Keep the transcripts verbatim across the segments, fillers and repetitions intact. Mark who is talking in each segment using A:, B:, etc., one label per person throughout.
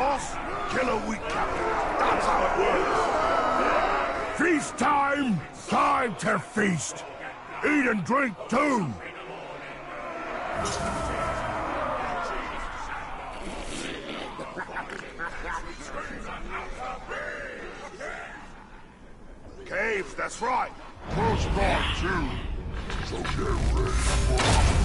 A: boss, kill a weak captain. That's how it works. Feast time! Time to feast! Eat and drink too! Caves, that's right. Close by too. So get ready for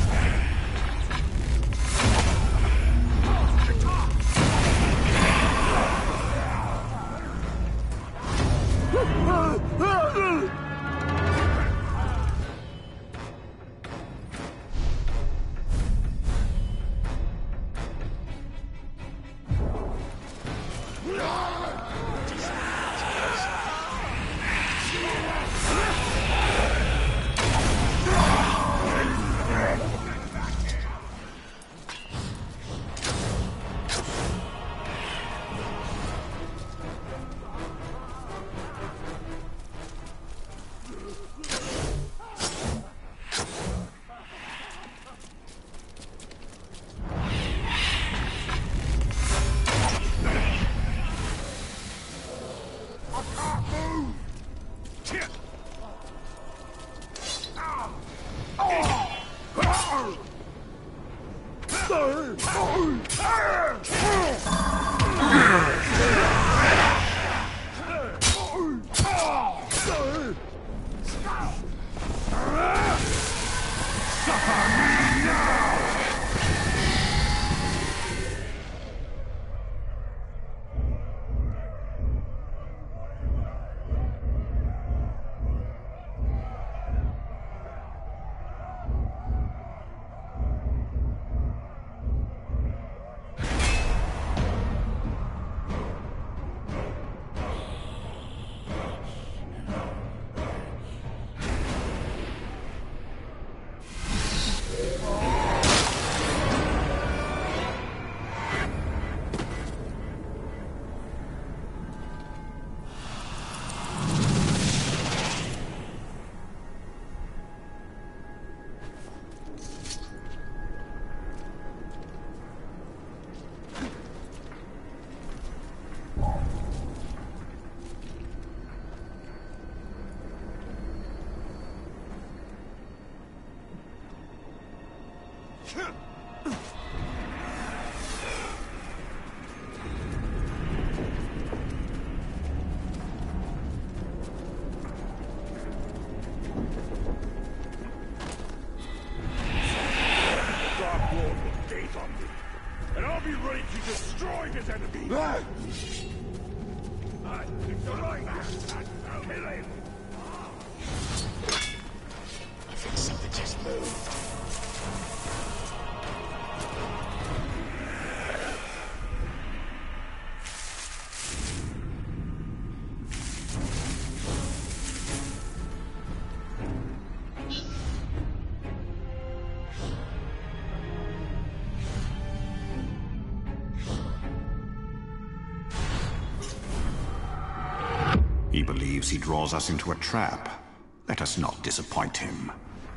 B: He believes he draws us into a trap. Let us not disappoint him.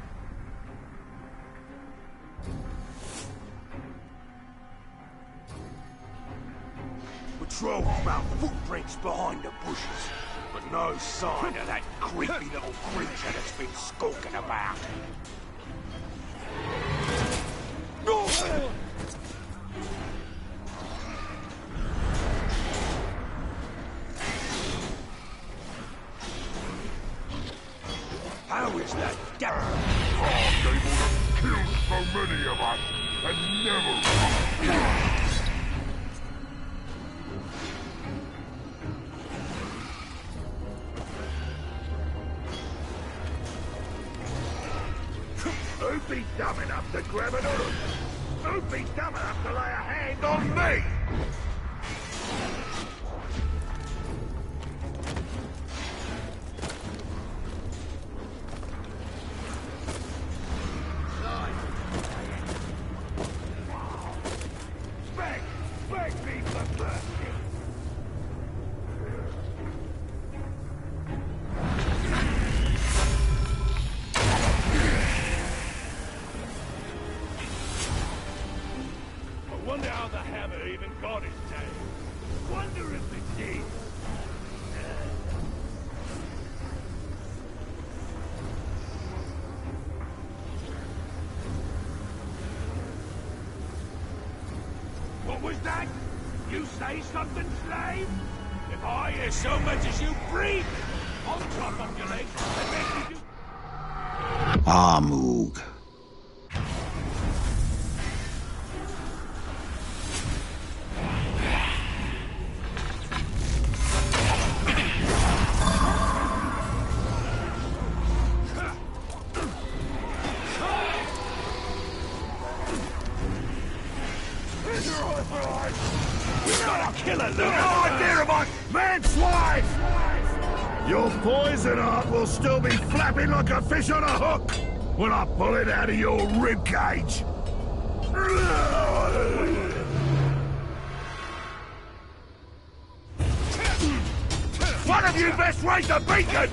A: Patrol found footprints behind the bushes, but no sign of that creepy little creature that's been skulking about. How is that devil? I'm able to kill so many of us and never... Who'd be dumb enough to grab an hook? Who'd be dumb enough to lay a hand on me? Beg! Beg me for mercy! Wonder how the hammer even I hear so much as you breathe. I'll chop off your legs and make you do...
B: Ah, Moog.
A: Your poison heart will still be flapping like a fish on a hook when I pull it out of your ribcage. One of you best raise the beacon!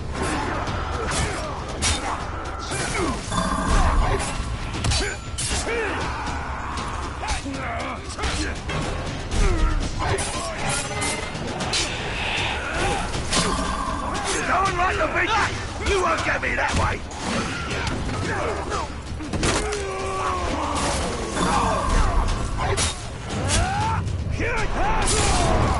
A: Go and light the beacon! You won't get me that way! Here it comes!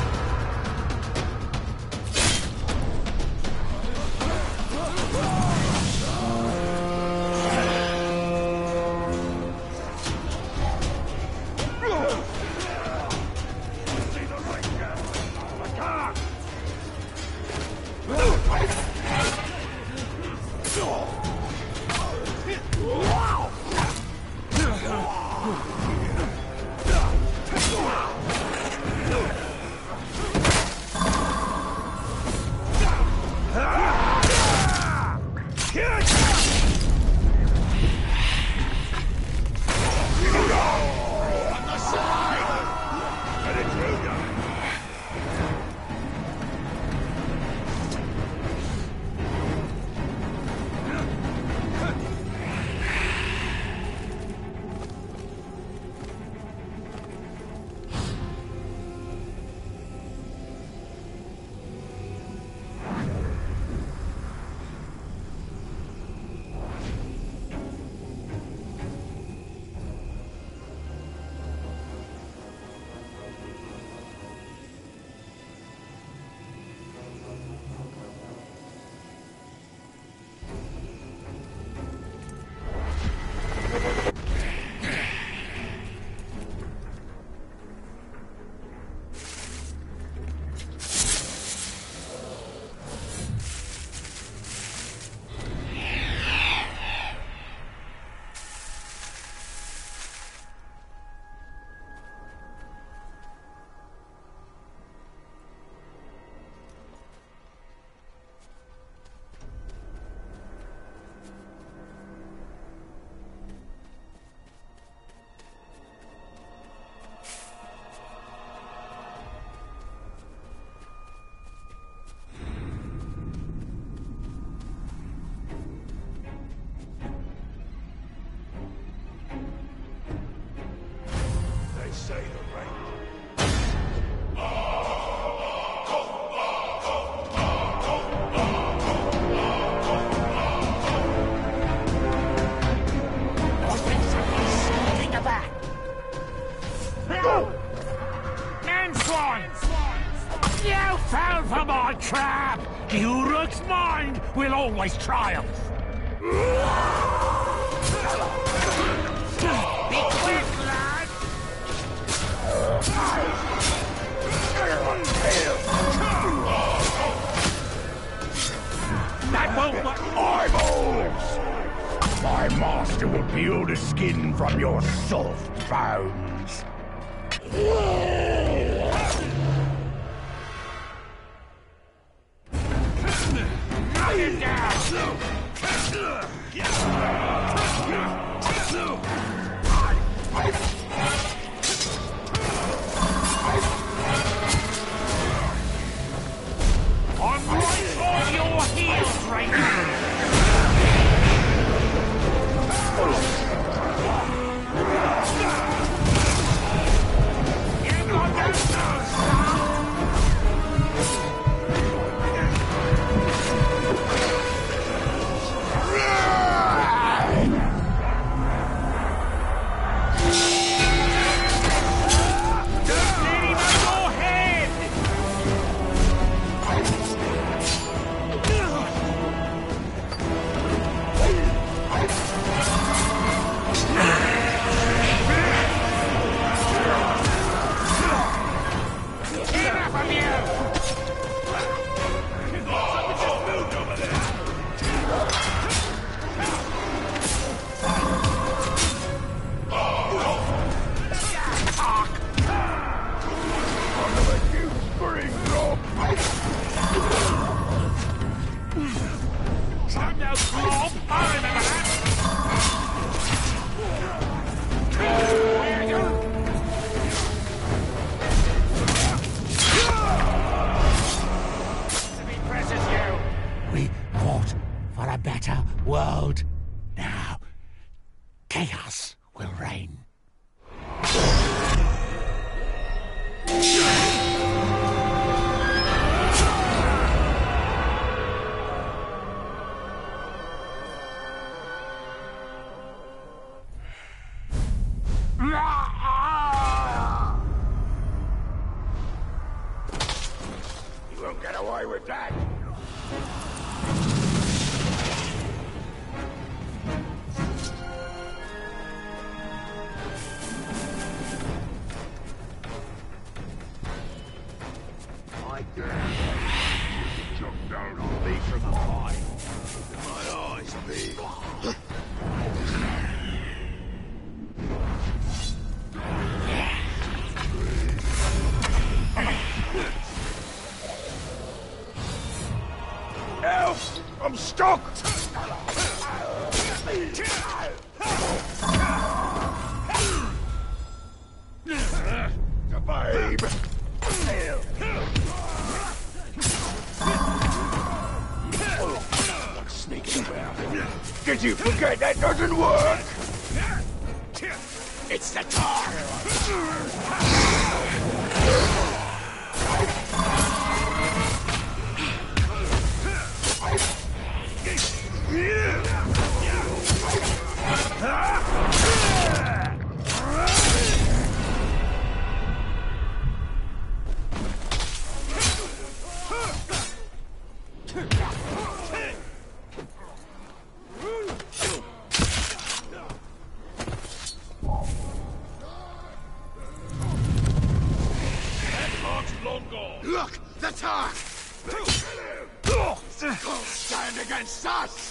C: Trap! Uruk's mind will always triumph! Be quick, lad! That won't work!
A: Eyeballs! My master will peel the skin from your soft bones.
C: enough of you!
A: Something just moved over there! I'm gonna let you spring, Rob!
C: Time now, Glob! I remember that! We fought for a better world. Now, chaos will reign.
A: You won't get away with that! I dare you to jump down on me from high. My eyes big. Help! I'm stuck! The babe! Like sneaking about. Did you forget that doesn't work? It's the tar! Look, the tar! Stand against us!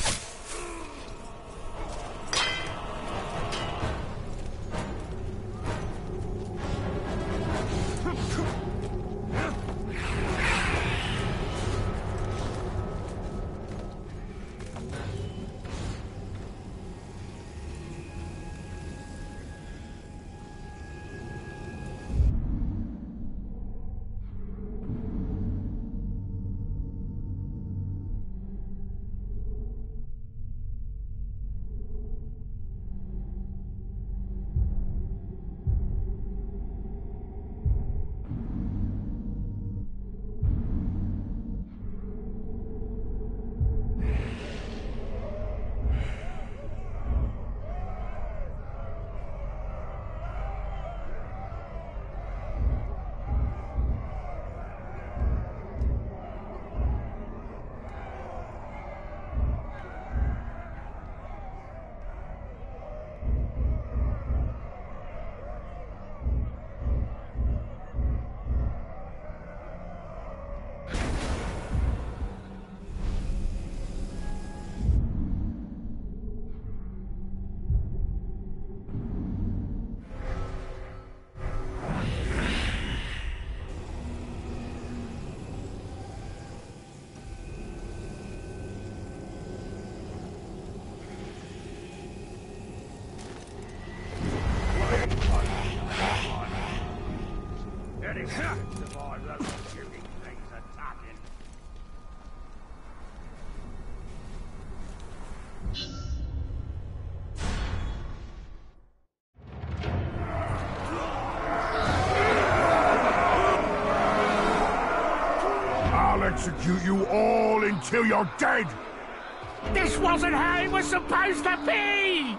A: I'll execute you all until you're dead!
C: This wasn't how it was supposed to be!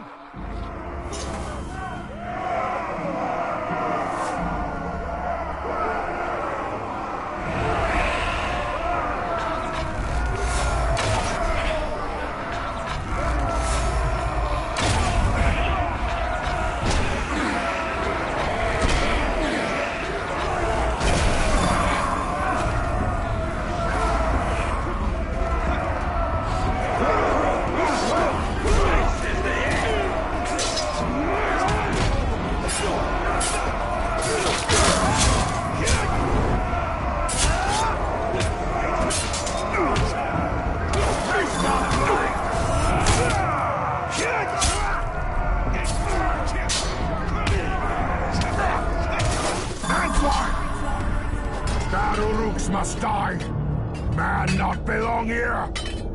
A: That Uruks must die! Man not belong here!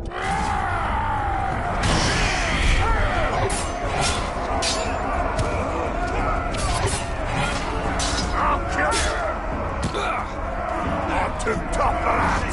A: I'll kill you! I'm too tough for that!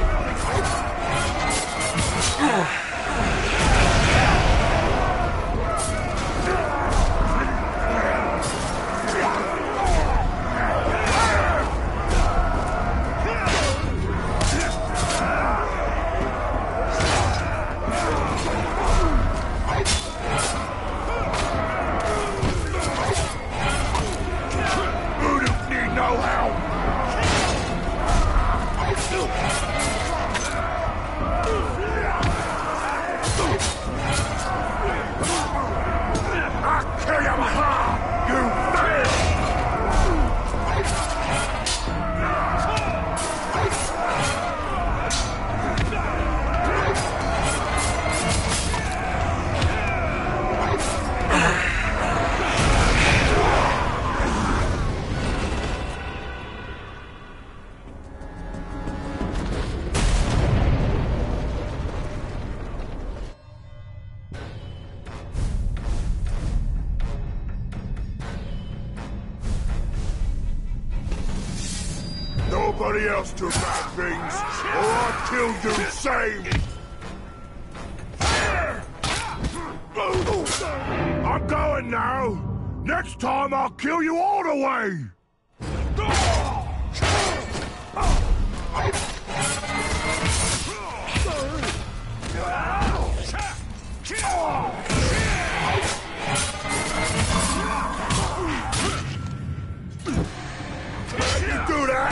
A: Nobody else do bad things, or I'll kill you same! I'm going now! Next time I'll kill you all the way! You do that!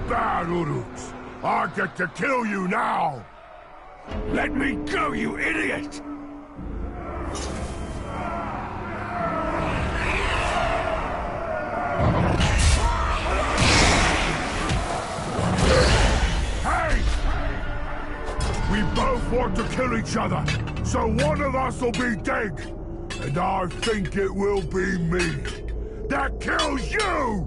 A: bad, Uruks. I get to kill you now!
C: Let me go, you idiot!
A: Hey! We both want to kill each other, so one of us will be dead. And I think it will be me. That kills you!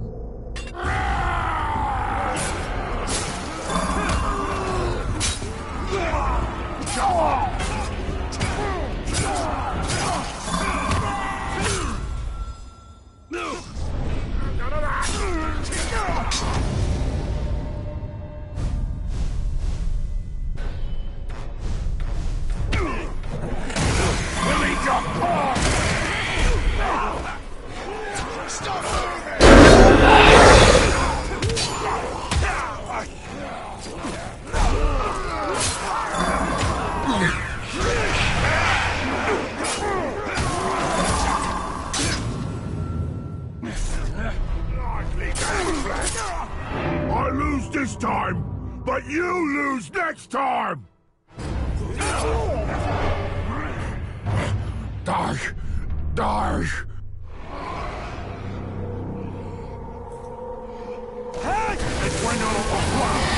A: I lose this time, but you lose next time! Die! Die!
C: It's bueno.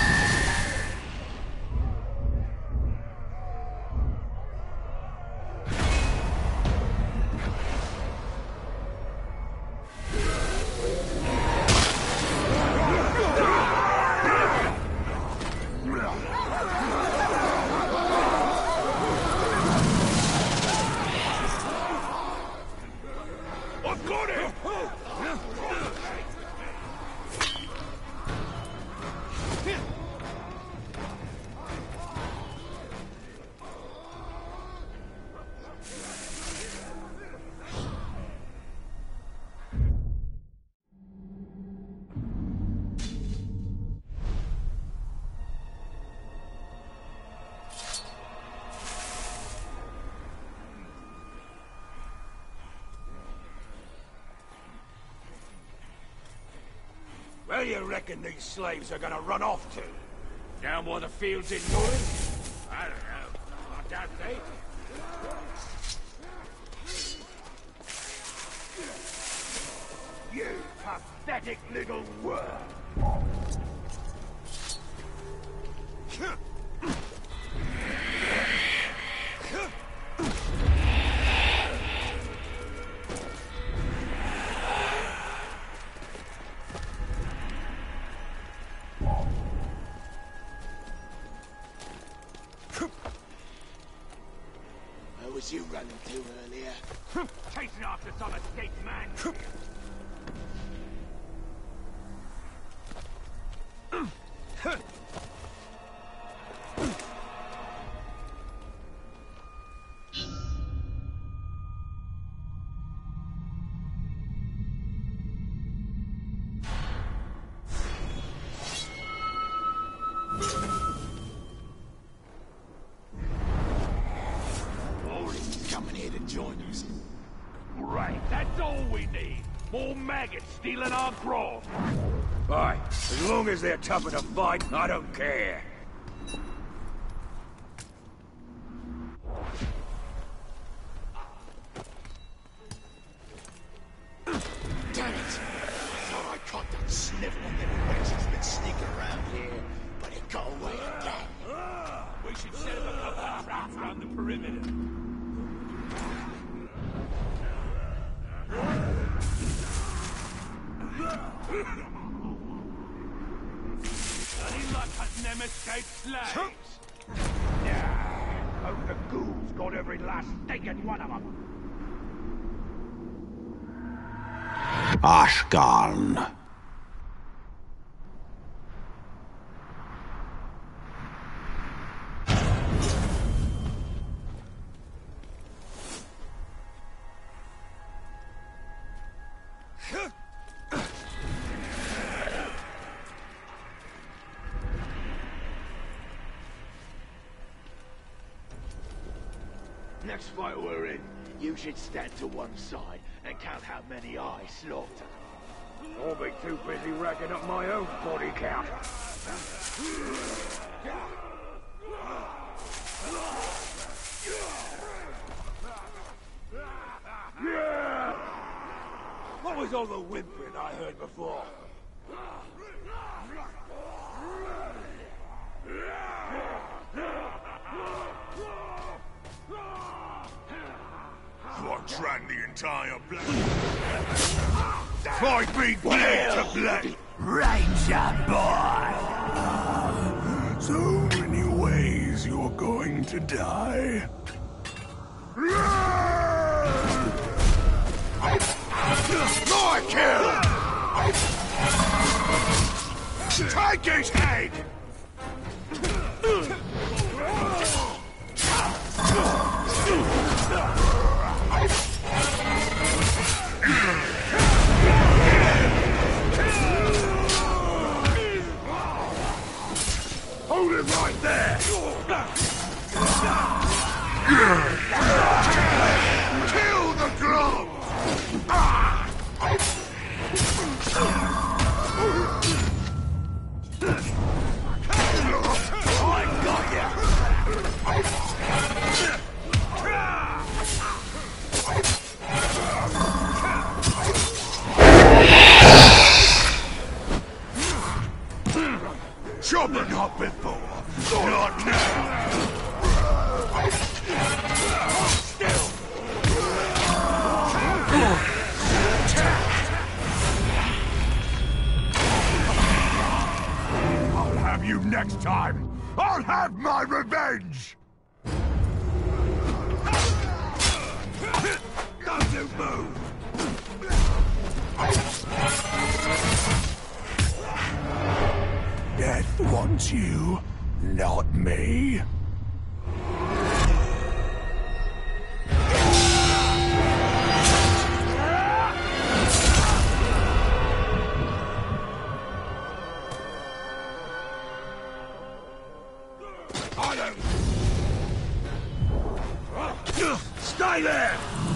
D: Where you reckon these slaves are gonna run off to? Down by the fields in North? I don't know. I doubt they. You pathetic little worm!
E: Where was you running to earlier?
D: Chasing after some escaped man!
E: Coming here to join us.
D: Right, that's all we need. More maggots stealing our grog. Aye, as long as they're tougher to fight, I don't care.
E: Damn it! I thought I caught that sniveling little wretch who's been sneaking around here, but he got away again.
D: We should set up a couple of traps around the perimeter. Any luck hunting them escaped slaves? Yeah, hope the ghouls got every last stinking one of them.
B: Ashgan.
E: Next fight we're in, you should stand to one side and count how many I slaughter.
D: I'll be too busy racking up my own body count. Yeah! What was all the whimpering I heard before?
A: What ran the entire planet? Fight me blade to blade!
C: Ranger boy!
A: So many ways you're going to die. My kill! Take his head!
D: Hold it right there!
A: Kill the glove!
D: I got ya!
A: Chopper not before, not now!
D: Still!
A: I'll have you next time! I'll have my revenge! Don't you move! Death wants you, not me.
D: I don't... Stay there!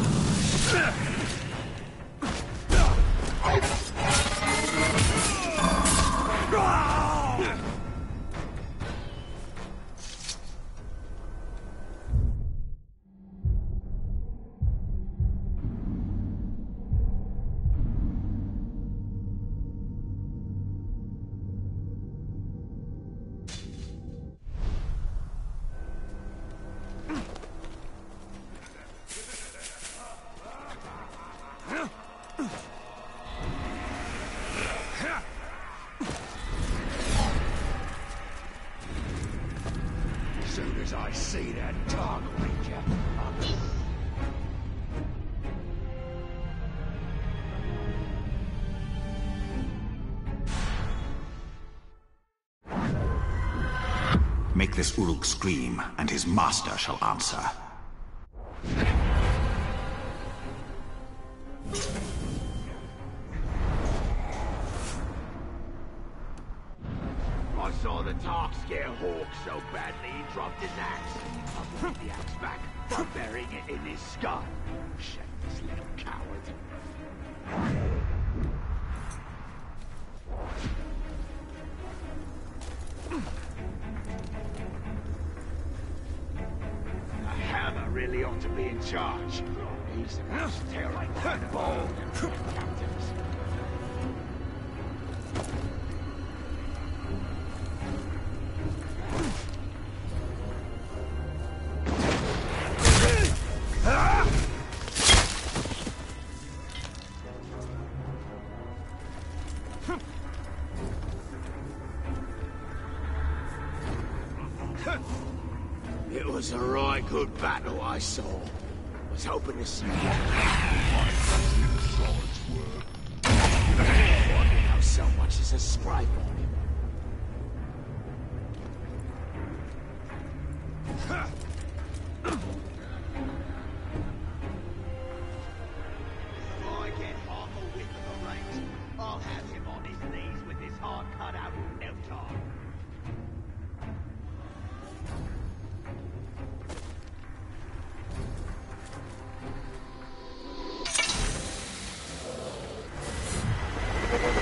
D: As soon as I see that Dark Ranger, I'm...
B: Make this Uruk scream, and his master shall answer.
D: I saw the Tark scare Hawk so badly he dropped his axe. I brought the axe back by burying it in his skull. Shameless little coward. The hammer really ought to be in charge. He's the most terrifying of all them captives. It was a right good battle I saw. Was hoping to see what you know so much as a stripe on him. If I get half a whiff of the range, I'll have him on his knees with his heart cut out in no time.
A: Thank you.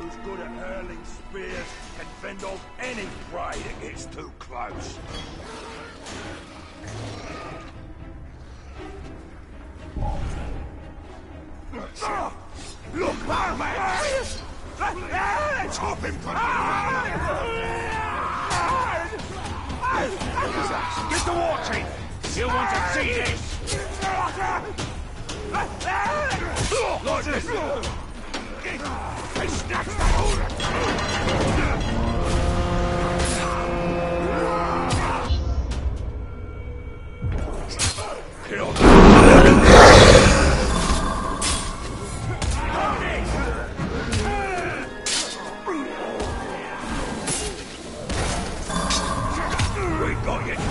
D: who's good at hurling spears can fend off any prey that gets too close. Look, man! Chop him from Get the watching! You want to see this? Like this! He snaps the whole Kill We got you!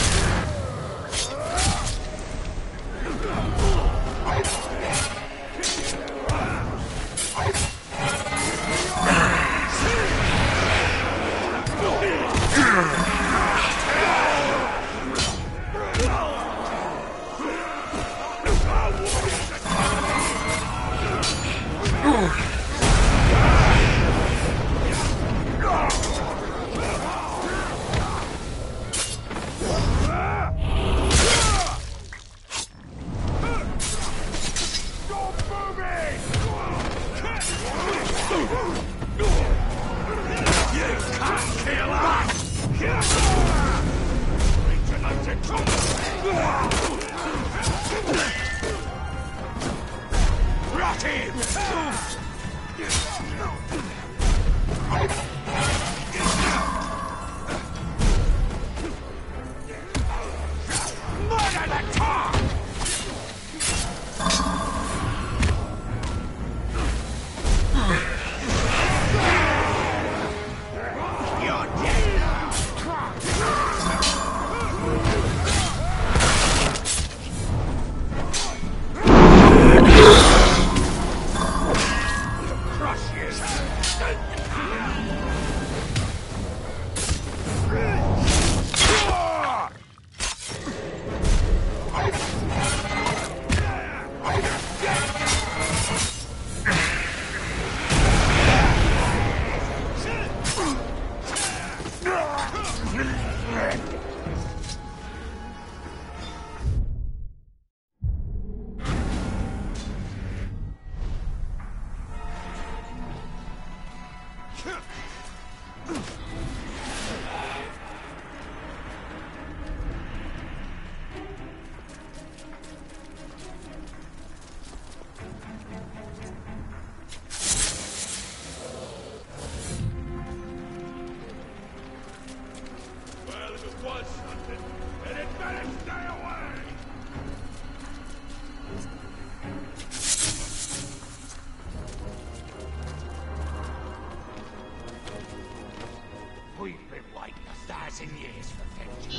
D: We've been waiting a thousand years for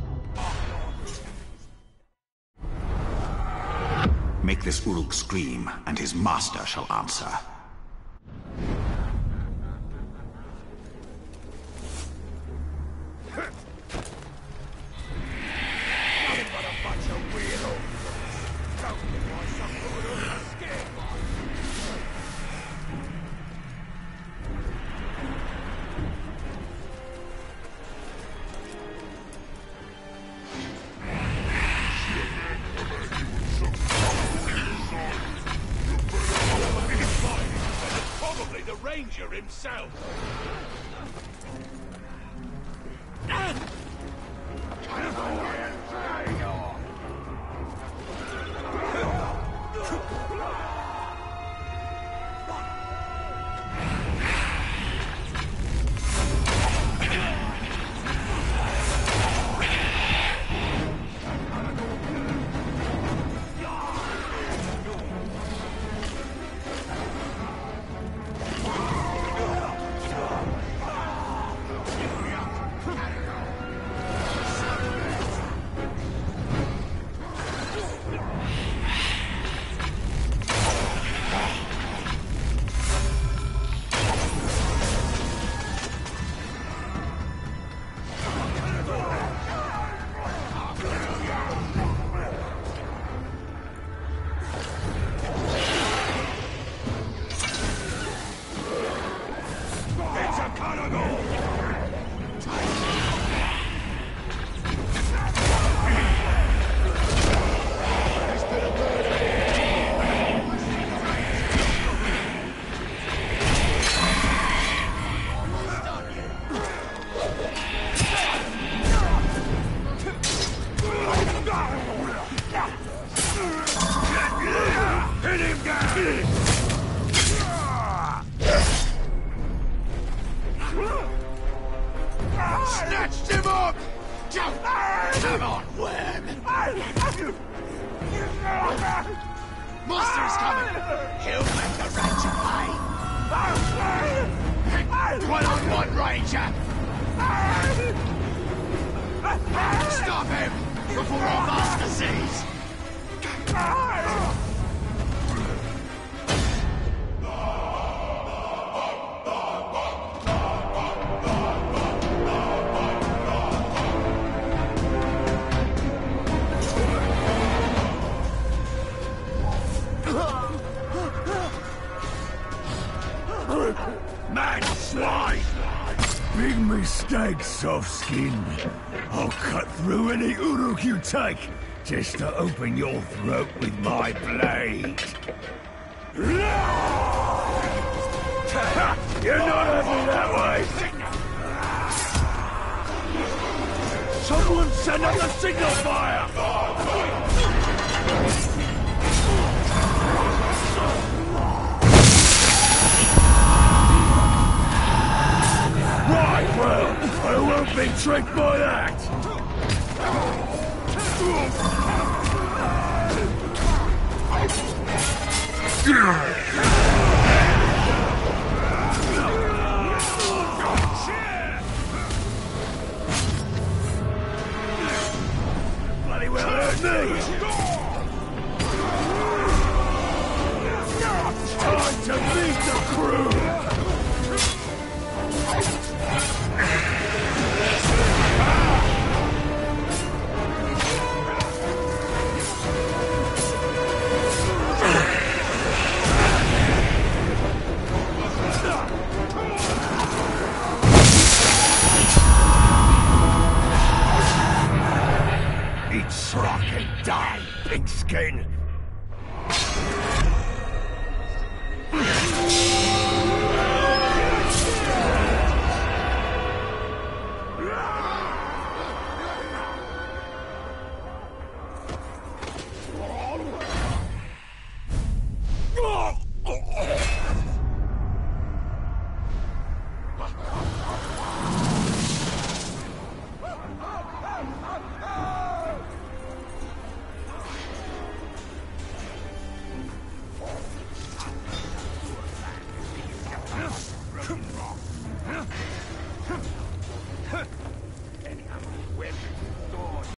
D: vengeance.
B: Make this Uruk scream, and his master shall answer.
D: Ranger himself.
E: Monster's coming! He'll make the Ranger pay! One on one, Ranger! Stop him! Before our master sees!
A: Mad swine! Big mistake, soft-skinned. I'll cut through any uruk you take, just to open your throat with my blade. You're not happy that way! Someone send up the signal fire! Right, well, I won't be tricked by that! Bloody well hurt me! Time to meet the crew!